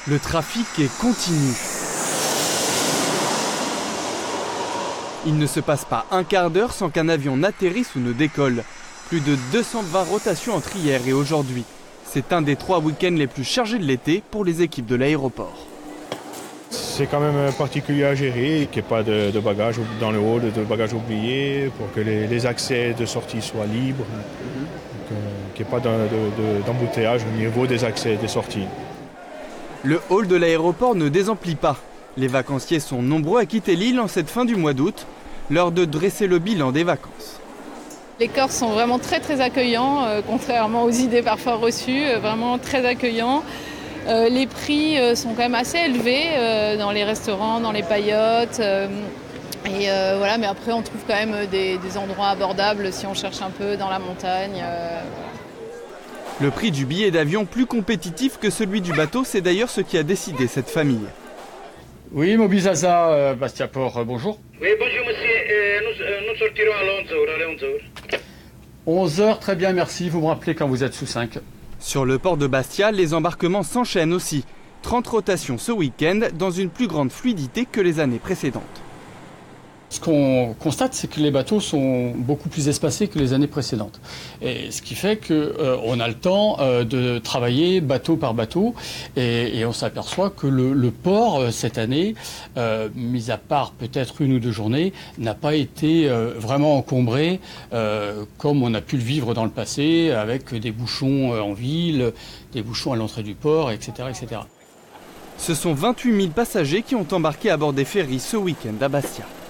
Le trafic est continu. Il ne se passe pas un quart d'heure sans qu'un avion n'atterrisse ou ne décolle. Plus de 220 rotations entre hier et aujourd'hui. C'est un des 3 week-ends les plus chargés de l'été pour les équipes de l'aéroport. C'est quand même particulier à gérer, qu'il n'y ait pas de bagages dans le hall, de bagages oubliés, pour que les accès de sortie soient libres, qu'il n'y ait pas d'embouteillage au niveau des accès et des sorties. Le hall de l'aéroport ne désemplit pas. Les vacanciers sont nombreux à quitter l'île en cette fin du mois d'août, l'heure de dresser le bilan des vacances. Les Corses sont vraiment très accueillants, contrairement aux idées parfois reçues, vraiment très accueillants. Les prix sont quand même assez élevés dans les restaurants, dans les paillotes. Voilà, mais après on trouve quand même des endroits abordables si on cherche un peu dans la montagne. Le prix du billet d'avion plus compétitif que celui du bateau, c'est d'ailleurs ce qui a décidé cette famille. Oui, Mobizaza, Bastiaport, bonjour. Oui, bonjour monsieur, nous sortirons à 11h. 11h, très bien, merci. Vous me rappelez quand vous êtes sous 5. Sur le port de Bastia, les embarquements s'enchaînent aussi. 30 rotations ce week-end dans une plus grande fluidité que les années précédentes. Ce qu'on constate, c'est que les bateaux sont beaucoup plus espacés que les années précédentes. Et ce qui fait qu'on a le temps de travailler bateau par bateau. Et on s'aperçoit que le port, cette année, mis à part peut-être 1 ou 2 journées, n'a pas été vraiment encombré comme on a pu le vivre dans le passé, avec des bouchons en ville, des bouchons à l'entrée du port, etc., etc. Ce sont 28 000 passagers qui ont embarqué à bord des ferries ce week-end à Bastia.